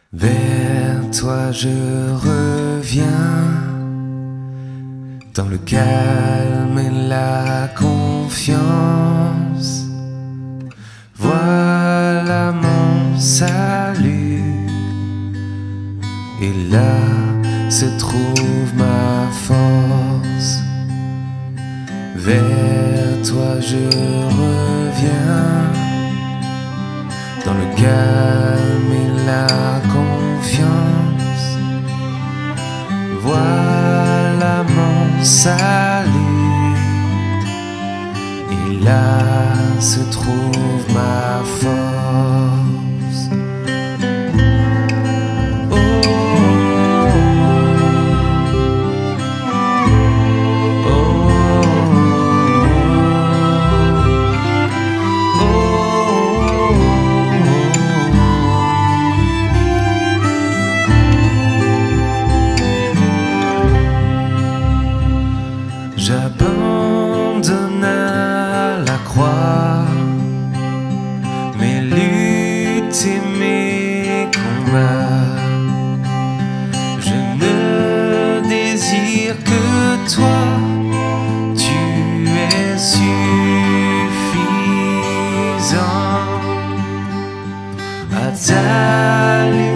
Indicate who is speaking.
Speaker 1: Vers toi je reviens, dans le calme et la confiance. Voilà mon salut, et là se trouve ma force. Vers toi je reviens, dans le calme et la confiance. Voilà mon salut, et là se trouve ma force. Oh, oh, oh, j'abandonne à la croix mes luttes et mes combats. Je ne désire que toi, tu es suffisant. À ta lumière